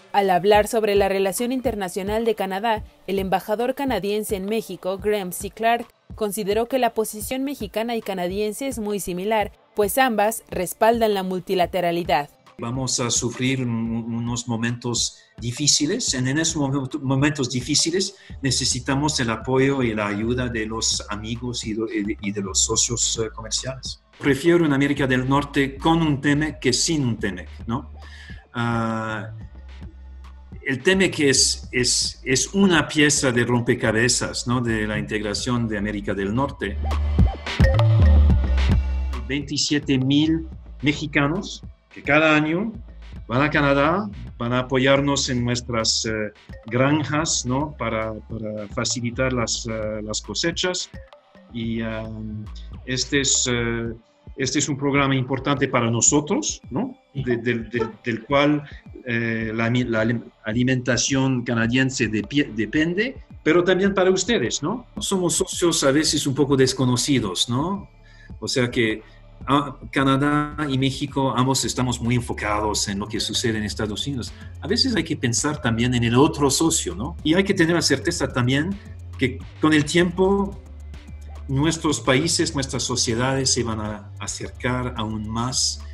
Al hablar sobre la relación internacional de Canadá, el embajador canadiense en México, Graham C. Clark, consideró que la posición mexicana y canadiense es muy similar, pues ambas respaldan la multilateralidad. Vamos a sufrir unos momentos difíciles. En esos momentos difíciles necesitamos el apoyo y la ayuda de los amigos y de los socios comerciales. Prefiero una América del Norte con un TEMEC que sin un TEMEC, ¿no? El TEMEC es una pieza de rompecabezas, ¿no?, de la integración de América del Norte. 27,000 mexicanos que cada año van a Canadá, van a apoyarnos en nuestras granjas, ¿no?, para facilitar las cosechas. Y este es un programa importante para nosotros, ¿no?, del cual la alimentación canadiense depende, pero también para ustedes, ¿no? Somos socios a veces un poco desconocidos, ¿no? O sea que Canadá y México, ambos estamos muy enfocados en lo que sucede en Estados Unidos. A veces hay que pensar también en el otro socio, ¿no? Y hay que tener la certeza también que con el tiempo nuestros países, nuestras sociedades se van a acercar aún más